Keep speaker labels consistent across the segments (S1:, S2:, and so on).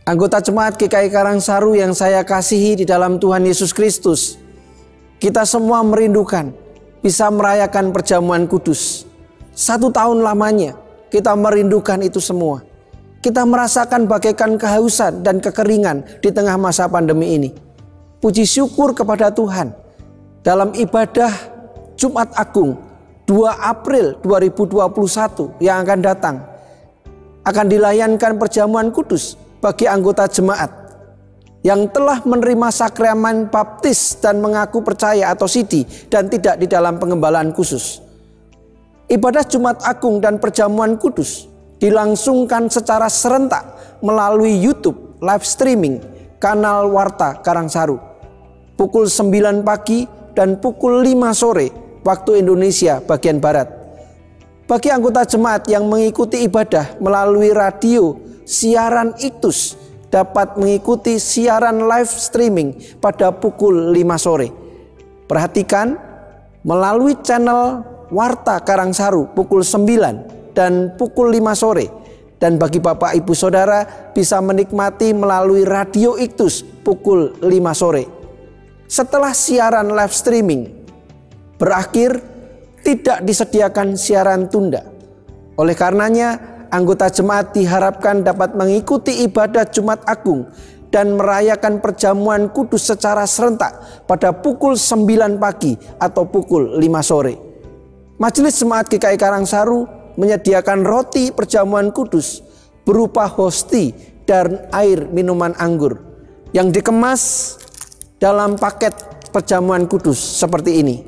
S1: Anggota Jemaat GKI Karangsaru yang saya kasihi di dalam Tuhan Yesus Kristus, kita semua merindukan bisa merayakan perjamuan kudus. 1 tahun lamanya kita merindukan itu semua. Kita merasakan bagaikan kehausan dan kekeringan di tengah masa pandemi ini. Puji syukur kepada Tuhan, dalam ibadah Jumat Agung 2 April 2021 yang akan datang, akan dilayankan perjamuan kudus bagi anggota jemaat yang telah menerima sakramen baptis dan mengaku percaya atau sidi dan tidak di dalam pengembalaan khusus. Ibadah Jumat Agung dan perjamuan kudus dilangsungkan secara serentak melalui YouTube live streaming kanal Warta Karangsaru pukul 9 pagi dan pukul 5 sore waktu Indonesia bagian Barat. Bagi anggota jemaat yang mengikuti ibadah melalui radio siaran iktus dapat mengikuti siaran live streaming pada pukul 5 sore. Perhatikan, melalui channel Warta Karangsaru pukul 9 dan pukul 5 sore. Dan bagi Bapak Ibu Saudara bisa menikmati melalui radio iktus pukul 5 sore. Setelah siaran live streaming berakhir, tidak disediakan siaran tunda. Oleh karenanya, anggota jemaat diharapkan dapat mengikuti ibadah Jumat Agung dan merayakan perjamuan kudus secara serentak pada pukul 9 pagi atau pukul 5 sore. Majelis Jemaat GKI Karangsaru menyediakan roti perjamuan kudus berupa hosti dan air minuman anggur yang dikemas dalam paket perjamuan kudus seperti ini.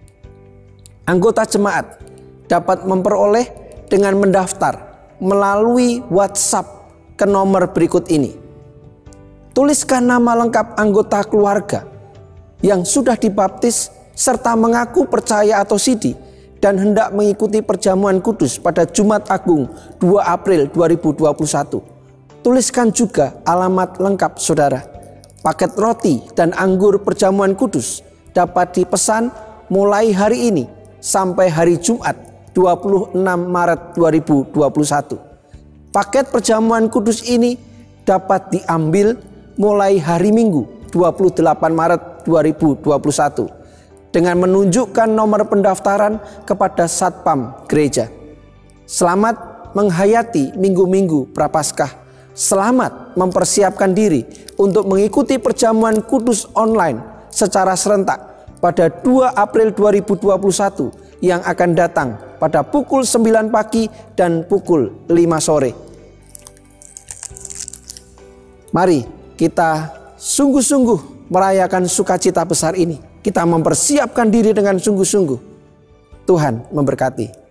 S1: Anggota jemaat dapat memperoleh dengan mendaftar melalui WhatsApp ke nomor berikut ini. Tuliskan nama lengkap anggota keluarga yang sudah dibaptis serta mengaku percaya atau sidi dan hendak mengikuti perjamuan kudus pada Jumat Agung 2 April 2021. Tuliskan juga alamat lengkap saudara. Paket roti dan anggur perjamuan kudus dapat dipesan mulai hari ini sampai hari Jumat 26 Maret 2021. Paket perjamuan kudus ini dapat diambil mulai hari Minggu 28 Maret 2021 dengan menunjukkan nomor pendaftaran kepada Satpam Gereja. Selamat menghayati minggu-minggu Prapaskah. Selamat mempersiapkan diri untuk mengikuti perjamuan kudus online secara serentak pada 2 April 2021 yang akan datang pada pukul 9 pagi dan pukul 5 sore. Mari kita sungguh-sungguh merayakan sukacita besar ini. Kita mempersiapkan diri dengan sungguh-sungguh. Tuhan memberkati.